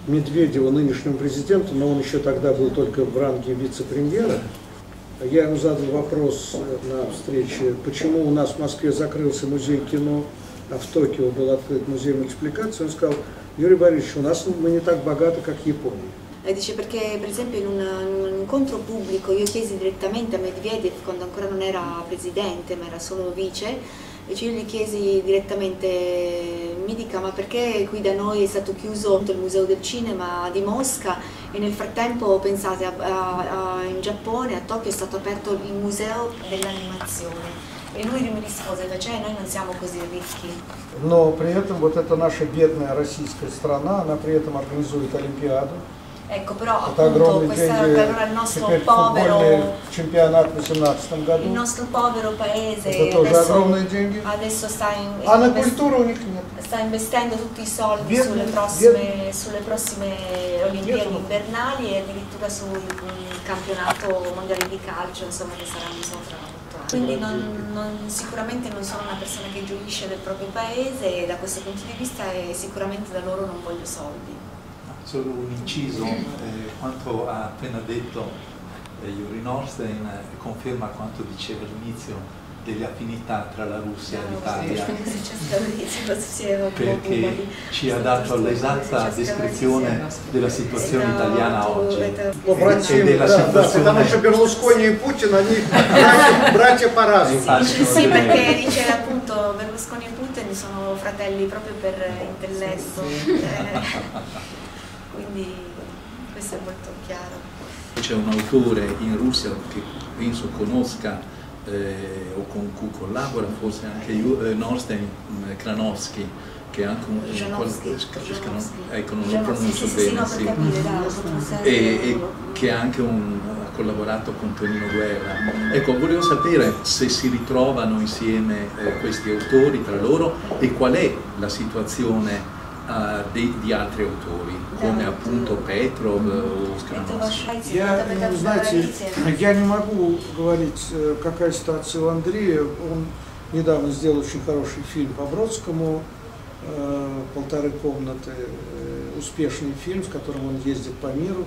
Медведеву, нынешнему президенту, но он еще тогда был только в ранге вице-премьера. Я ему задал вопрос на встрече, почему у нас в Москве закрылся музей кино, а в Токио был открыт музей мультипликации. Он сказал: Юрий Борисович, у нас мы не так богаты, как Япоnia. Dice perché per esempio in un incontro pubblico io chiesi direttamente a Medvedev quando ancora non era presidente ma era solo vice, e io gli chiesi direttamente, mi dica ma perché qui da noi è stato chiuso il museo del cinema di Mosca e nel frattempo pensate in Giappone, a Tokyo è stato aperto il museo dell'animazione. E lui mi rispose, cioè noi non siamo così ricchi. Но при этом вот эта наша бедная российская страна, она при этом организует Олимпиаду. Ecco, però appunto questo allora il nostro povero il nostro povero paese adesso sta investendo tutti i soldi sulle prossime Olimpiadi invernali e addirittura sul campionato mondiale di calcio, insomma, che saranno tra 8 anni. Quindi sicuramente non sono una persona che gioisce del proprio paese e da questo punto di vista sicuramente da loro non voglio soldi. Solo un inciso, quanto ha appena detto Yuri Norstein conferma quanto diceva all'inizio delle affinità tra la Russia e l'Italia, perché ci ha dato l'esatta descrizione della situazione italiana oggi e della situazione... Потому что Берлускони и Путин, они братья по разуму. Sì, perché dice appunto Berlusconi e Putin sono fratelli proprio per intelletto. Quindi questo è molto chiaro. C'è un autore in Russia che penso conosca o con cui collabora forse anche Norstein, Kranovsky, che è anche un ecco, non lo pronuncio bene, sì, e che anche ha collaborato con Tonino Guerra. Ecco, volevo sapere se si ritrovano insieme questi autori tra loro e qual è la situazione di altri autori, come appunto Petrov o Skranovsky. Я не могу говорить, какая ситуация у Андрея. Он недавно сделал очень хороший фильм по Бродскому, «Полторы комнаты», успешный фильм, в котором он ездит по миру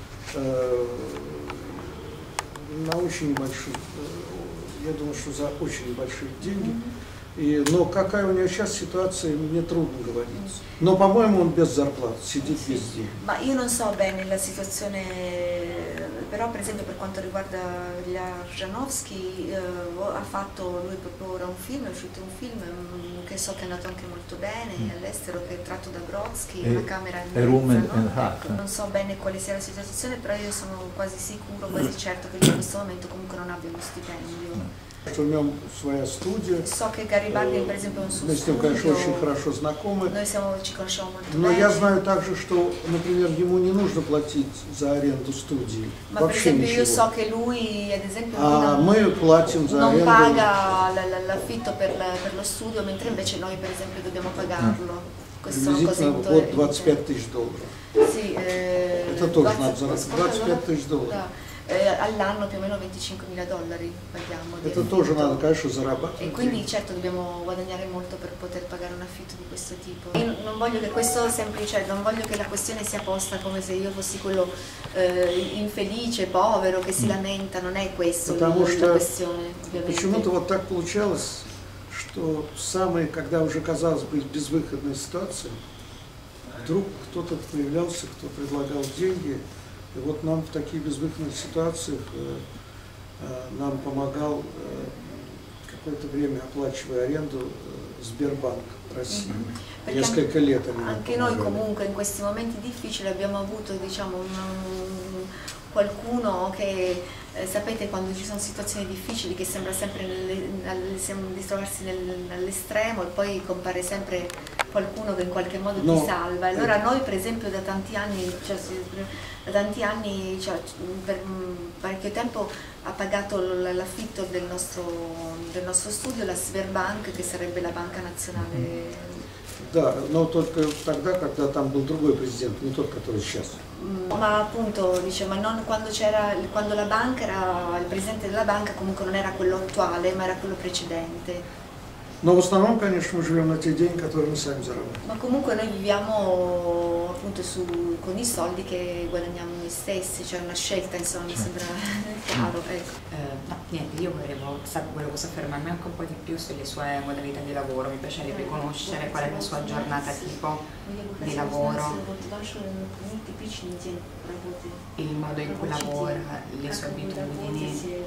на очень небольших, я думаю, что за очень небольшие деньги. Но какая у него сейчас ситуация, мне трудно говорить. Но, по-моему, он без зарплаты, sидит везде. Ma io non so bene la situazione, però per esempio per quanto riguarda Janowski, ha fatto lui proprio ora un film, è uscito un film che so che è andato anche molto bene all'estero, che è tratto da Brodsky, una camera in mezzo, no? Ecco, non so bene quale sia la situazione, però io sono quasi sicuro, quasi certo che lui in questo momento comunque non abbia uno stipendio. У него своя студия. So che Garibaldi, per esempio, un suo Мы с ним, конечно, очень хорошо знакомы. Но я знаю также, что, например, ему не нужно платить за аренду студии. Вообще ничего. Io so che lui, ad esempio, мы платим за аренду. Non paga l'affitto per lo studio, mentre invece noi, per esempio, dobbiamo pagarlo. Приблизительно вот $25 000. Sì, это тоже надо заработать. $25 000. All'anno più o meno $25.000 paghiamo. Это тоже надо, конечно, зарабатывать. E quindi certo dobbiamo guadagnare molto per poter pagare un affitto di questo tipo. Io non voglio che questo semplice, non voglio che la questione sia posta come se io fossi quello infelice, povero, che si lamenta, non è questo la questione, ovviamente. Почему-то вот так получалось, что самые, когда уже казалось бы безвыходной ситуации, вдруг кто-то появлялся, кто предлагал деньги. И вот нам в таких безвыходных ситуациях нам помогал какое-то время, оплачивая аренду, Сбербанк России. Несколько лет они нам anche noi comunque in questi momenti difficili abbiamo avuto, diciamo, qualcuno che, sapete, quando ci sono situazioni difficili che sembra sempre di trovarsi all'estremo e poi compare sempre qualcuno che in qualche modo ti salva. Allora noi per esempio da tanti anni, per parecchio tempo ha pagato l'affitto del nostro studio la Sberbank, che sarebbe la banca nazionale. Да, но только тогда, когда там был другой президент, не тот, который сейчас. Ma appunto, dice, ma non quando la banca era, il presidente della banca comunque non era quello attuale, ma era quello precedente. Но в основном, конечно, мы живем на те деньги, которые мы сами зарабатываем. Ma comunque noi viviamo appunto con i soldi che guadagniamo noi stessi, c'è una scelta, insomma, mi sembra chiaro. No, niente, io volevo soffermarmi anche un po' di più sulle sue modalità di lavoro, mi piacerebbe conoscere qual è la sua giornata tipo di lavoro, il modo in cui lavora, le sue abitudini.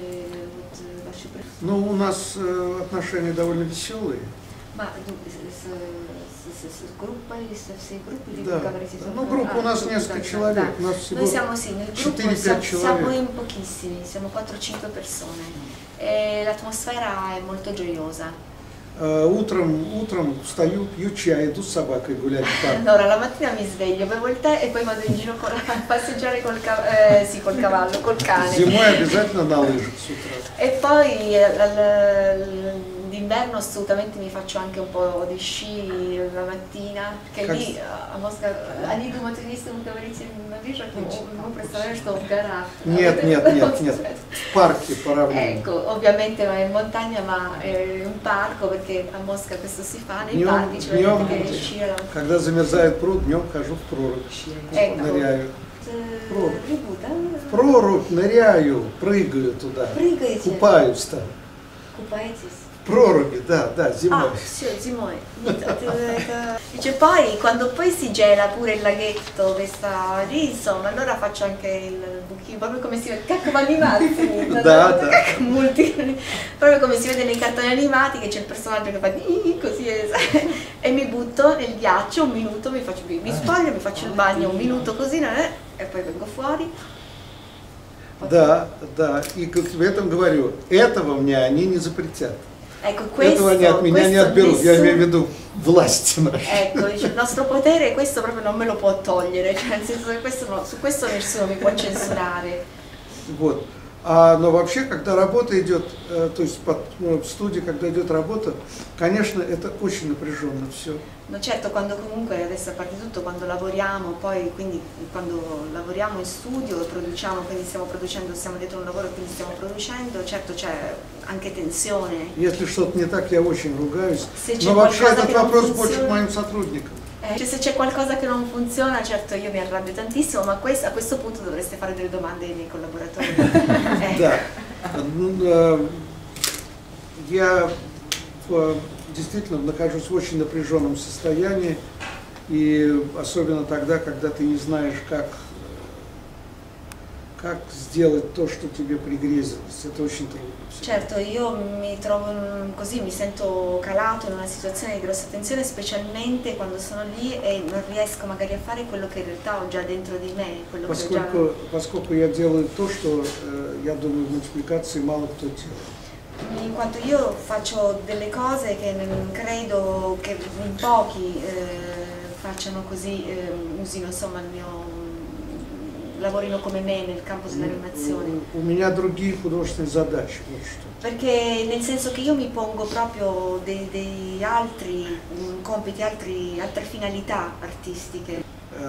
Ну, у нас отношения довольно веселые. Ma с группой, со всей группой вы Да. говорите? Ну, группа у нас несколько человек, у нас всего Noi siamo sì, nel gruppo 4-5 siamo человек. in pochissimi, siamo 4-5 persone e l'atmosfera è molto gioiosa. Утром встаю, пью чай, иду с собакой гулять в парк. Allora, la mattina mi sveglio, bevo il tè e poi vado in giro a passeggiare col cavallo, col cane. Зимой обязательно на лыжах с утра. E poi d'inverno assolutamente mi faccio anche un po' di sci la mattina, perché lì a Mosca, они думают, если вы говорите на лыжах, мы представляем, что в горах. Нет. В парке поравнять. Ecco, ovviamente non è in montagna, ma è un parco, perché a Mosca questo si fa, nei parchi ci vedete che sciano. Когда замерзает пруд, днем хожу в прорубь, ныряю. В прорубь ныряю, прыгаю туда, Прыгаете? купаюсь там. Купаетесь? В проруби, да, зимой. Ah, sì, zimoi. Dice poi quando poi si gela pure il laghetto che sta lì, insomma, allora faccio anche il buchino, proprio come si vede, cacco animati, Da. proprio come si vede nei cartoni animati che c'è il personaggio che fa così e mi butto nel ghiaccio un minuto, mi spoglio, mi faccio il bagno un minuto così e poi vengo fuori. Да, и как в этом говорю, этого мне они не запретят. Ecco, questo, Этого они от меня не отберут, я имею в nessuno, виду власти наши. ecco, dice, il nostro potere questo proprio non me lo può togliere, cioè nel senso che su questo nessuno mi può censurare. Вот. Но вообще, когда работа идет, то есть в студии, когда идет работа, конечно, это очень напряженно все. No, certo, quando comunque, adesso a parte tutto, quando lavoriamo, poi quindi quando lavoriamo in studio, produciamo, quindi stiamo producendo, siamo dietro un lavoro e quindi stiamo producendo, certo c'è anche tensione. Если что-то не так, я очень ругаюсь. Se c'è Но вообще qualcosa этот che non вопрос больше к funziona, моим сотрудникам. cioè, se c'è qualcosa che non funziona, certo io mi arrabbio tantissimo, ma a questo punto dovreste fare delle domande ai miei collaboratori. Да. Я действительно нахожусь в очень напряженном состоянии, и особенно тогда, когда ты не знаешь, как сделать то, что тебе пригрезилось. Это очень трудно. Certo, io mi trovo così, mi sento calato in una situazione di grossa tensione, specialmente quando sono lì e non riesco magari a fare quello che in realtà ho già dentro di me, quello che ho già... Поскольку я делаю то, что, я думаю, в мультипликации мало кто делает. In quanto io faccio delle cose che credo che in pochi facciano così, usino insomma il mio... lavorino come me nel campo dell'animazione. У меня другие художественные задачи, вот что. Perché nel senso che io mi pongo proprio dei altri compiti, altre finalità artistiche.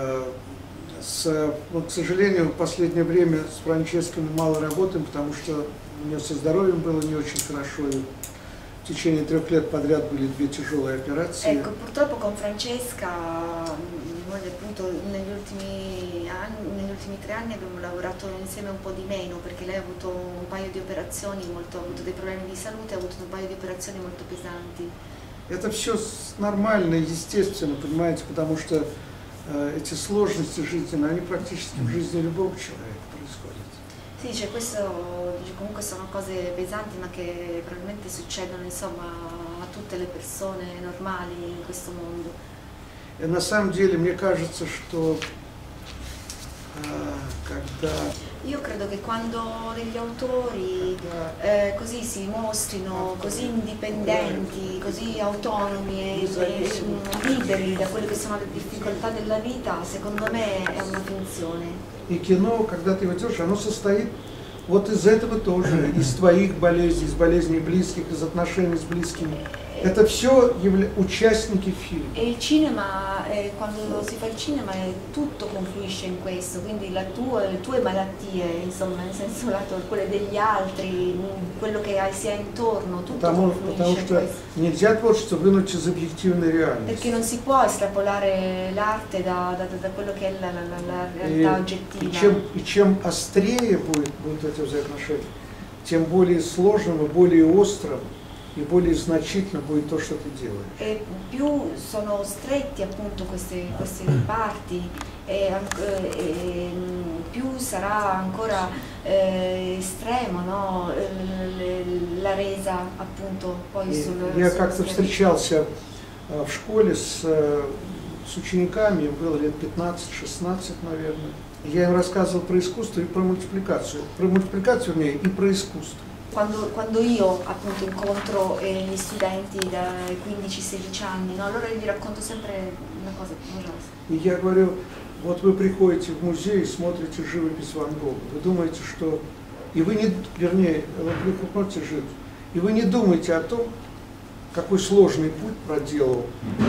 К сожалению, в последнее время с Франческой мы мало работаем, потому что у нее со здоровьем было не очень хорошо. И в tecение 3 лет подряд были 2 тяжелые операции. Ecco, purtroppo con Francesca, mia moglie, appunto, negli ultimi 3 anni abbiamo lavorato insieme un po' di meno, perché lei ha avuto un paio di operazioni, ha avuto dei problemi di salute, ha avuto un paio di operazioni molto pesanti. Это все нормально, естественно, понимаете, потому что эти сложности жизненные, они практически в жизни любого человека происходят. Sì, dice, comunque sono cose pesanti, ma che probabilmente succedono insomma a tutte le persone normali in questo mondo. И на самом деле, мне кажется, что когда... Io credo che quando degli autori così si mostrino così indipendenti, così autonomi e liberi da quelle che sono le difficoltà della vita, secondo me è una finzione. И кино, когда ты его делаешь, оно состоит вот из этого тоже, из твоих болезней, из болезней близких, из отношений с близкими. Это все участники фильма. E il cinema, quando si fa il cinema, tutto confluisce in questo, quindi le tue malattie, insomma, nel senso quelle degli altri, quello che si ha intorno, tutto confluisce in что questo. нельзя творчество вынуть из объективной реальности. Perché non si può estrapolare l'arte da quello che è la realtà oggettiva. И чем острее будут эти взаимоотношения, тем более сложным и более острым e более значительно будет то, что ты делаешь. E più sono stretti appunto queste parti e più sarà ancora estremo, no? La resa appunto poi sul. Я как-то встречался в школе с учениками, им было лет 15-16, наверное. Я им рассказывал про искусство и про мультипликацию. Про мультипликацию, вернее, и про искусство. Quando io appunto incontro gli studenti da 15-16 anni, no? Allora gli racconto sempre una cosa, И я говорю, вот вы приходите в музей и смотрите живопись Ван Гога. Вы думаете, что... И вы не... Вернее, вы смотрите живопись. И вы не думаете о том, какой сложный путь проделал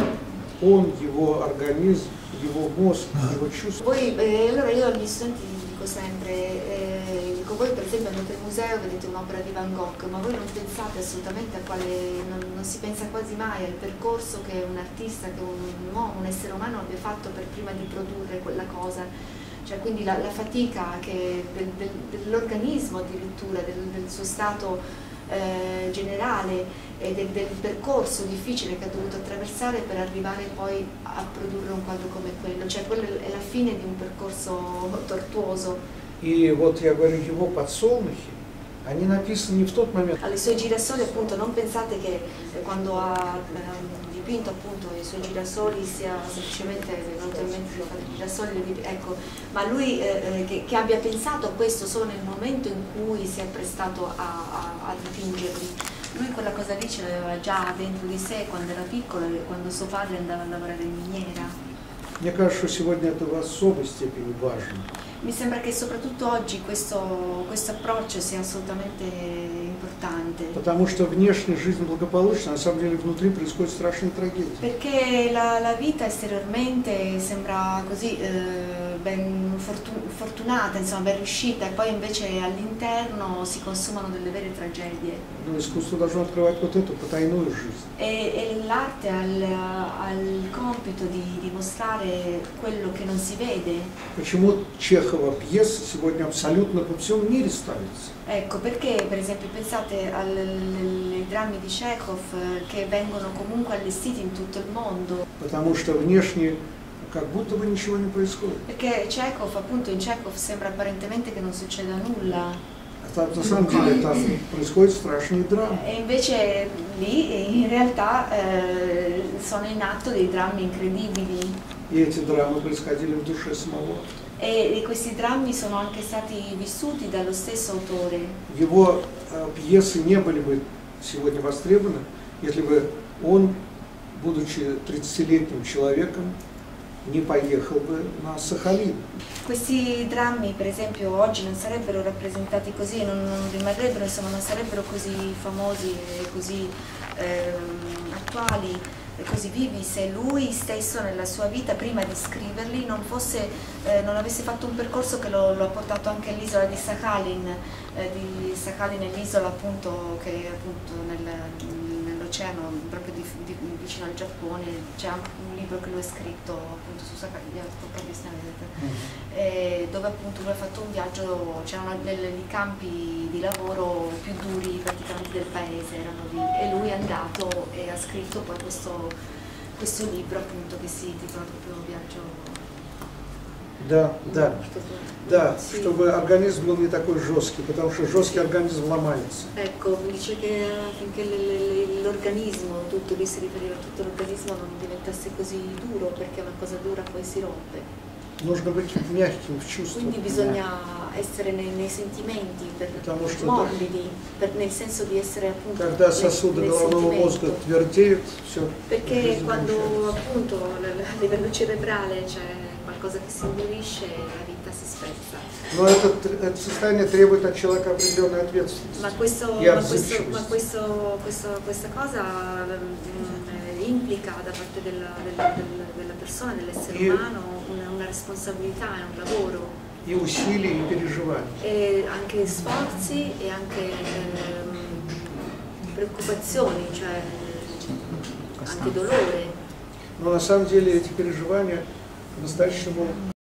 он, его организм, его mozg, его чувства. Poi allora io agli studenti dico sempre, dico voi per esempio andate al museo e vedete un'opera di Van Gogh, ma voi non pensate assolutamente a quale, non si pensa quasi mai al percorso che un artista, che un uomo, un essere umano abbia fatto per prima di produrre quella cosa. Cioè quindi la fatica dell'organismo addirittura, del suo stato generale e del percorso difficile che ha dovuto attraversare per arrivare poi a produrre un quadro come quello, cioè quello è la fine di un percorso tortuoso. И вот я говорю, его подсолнухи, они написаны не в тот момент. Alle sue girasoli appunto non pensate che quando ha dipinto appunto i suoi girasoli sia semplicemente venuto in mente di fare i girasoli, ecco, ma lui che abbia pensato a questo solo nel momento in cui si è prestato a dipingerli. Lui quella cosa lì ce l'aveva già dentro di sé quando era piccolo e quando suo padre andava a lavorare in miniera. Мне кажется, что сегодня это в особой степени важно. Mi sembra che soprattutto oggi questo approccio sia assolutamente importante. Потому что внешняя жизнь благополучна, на самом деле внутри происходят страшные трагедии. Perché la vita esteriormente sembra così ben fortunata, insomma ben riuscita, e poi invece all'interno si consumano delle vere tragedie. Но искусство должно открывать вот эту потайную жизнь. E l'arte ha il compito di mostrare quello che non si vede. Почему Чехова пьеса сегодня абсолютно по всему мире ставится? Ecco, perché per esempio pensate ai drammi di Chekhov che vengono comunque allestiti in tutto il mondo. Потому что внешне как будто бы ничего не происходит. Perché Chekhov, appunto in Chekhov sembra apparentemente che non succeda nulla. На самом деле там происходят страшные драмы. E invece lì in realtà sono in atto dei drammi incredibili. И эти драмы происходили в душе самого. E questi drammi sono anche stati vissuti dallo stesso autore. Его пьесы не были бы сегодня востребованы, если бы он, будучи 30-летним человеком, не поехал бы на Сахалин. Questi drammi per esempio oggi non sarebbero rappresentati così, non rimarrebbero, insomma non sarebbero così famosi e così attuali e così vivi se lui stesso nella sua vita prima di scriverli non avesse fatto un percorso che lo ha portato anche all'isola di Sakhalin. Sakhalin è l'isola appunto che è appunto nell'oceano proprio vicino al Giappone. C'è anche un libro che lui ha scritto appunto su Sakhalin, dove appunto lui ha fatto un viaggio, c'erano dei campi di lavoro più duri praticamente del paese, erano lì, e lui è andato e ha scritto poi questo libro appunto che si intitola proprio Viaggio. Да, чтобы организм был не такой жесткий, потому что жесткий организм ломается. Ecco, dice che affinché l'organismo, tutto lì si riferiva a tutto l'organismo, non diventasse così duro, perché una cosa dura poi si rompe. Нужно быть мягким в чувствах. Quindi bisogna essere nei sentimenti, morbidi, nel senso di essere appunto Когда сосуды головного мозга твердеют, все. Perché quando appunto a livello cerebrale c'è qualcosa che si indurisce e la vita si spezza. Но это состояние требует от человека определенной ответственности и отзывчивости. Questa cosa implica da parte della persona, dell'essere umano, una responsabilità e un lavoro. И усилий, и переживаний. E anche sforzi e anche preoccupazioni, cioè anche dolore. Но на самом деле эти переживания по-настоящему